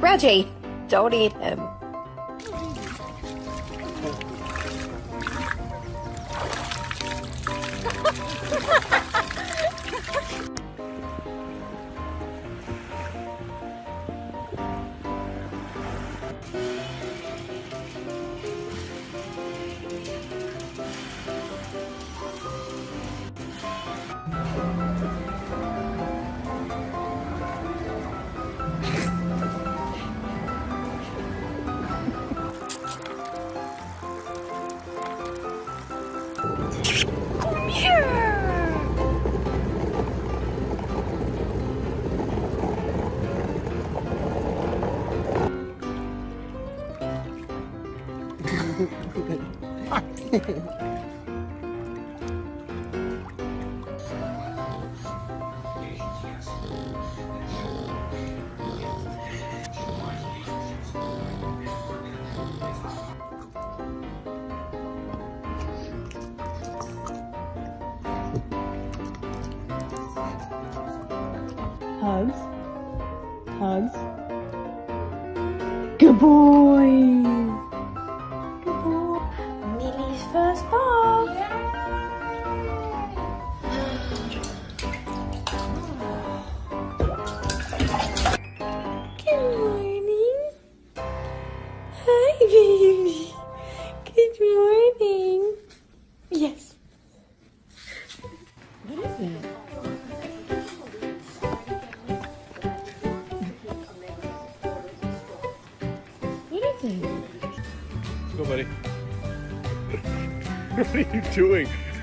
Reggie, don't eat him. Come here! Hugs. Hugs. Good boys. Good boy. Millie's first ball. Good morning. Hi, baby. Good morning. Yes. What is it? Go, buddy. What are you doing?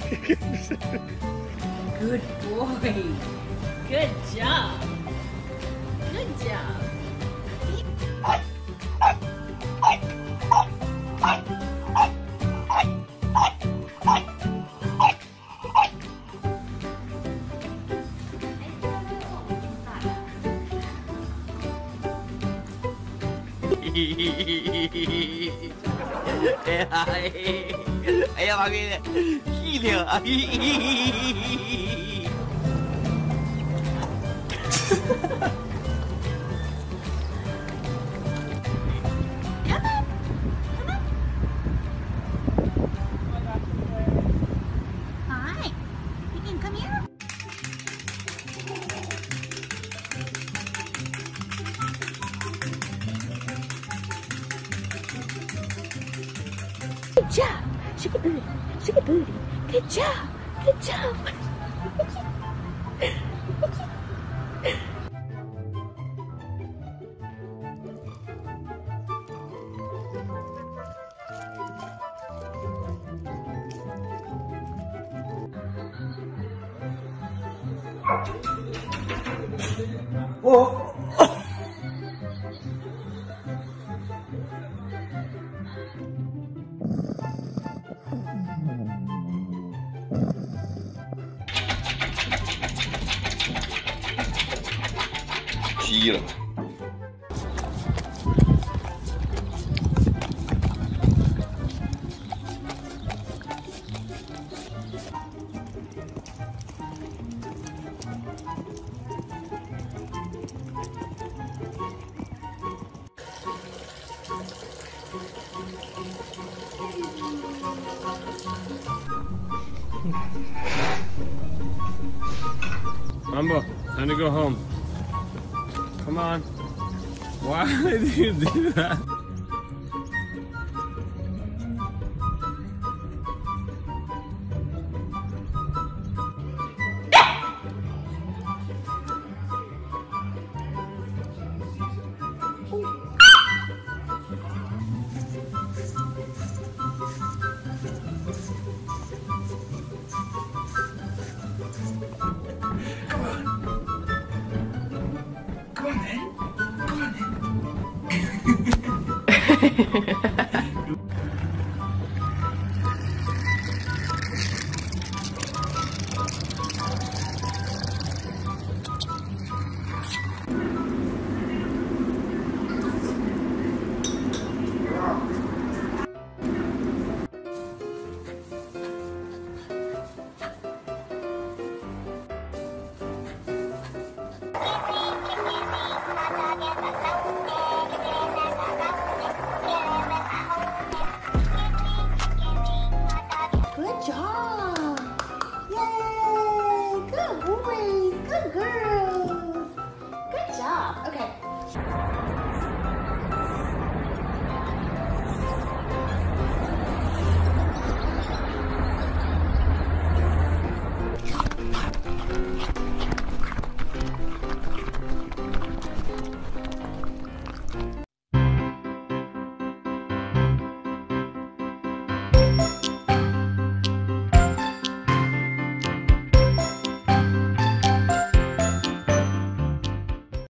Good boy. Good job. Good job. Ayan, makikita. Hilo. Hi. You can come here. Good job. Shake your booty. Shake your booty. Good job. Good job. Oh. Gira. Mambo, time to go home. Come on. Why did you do that?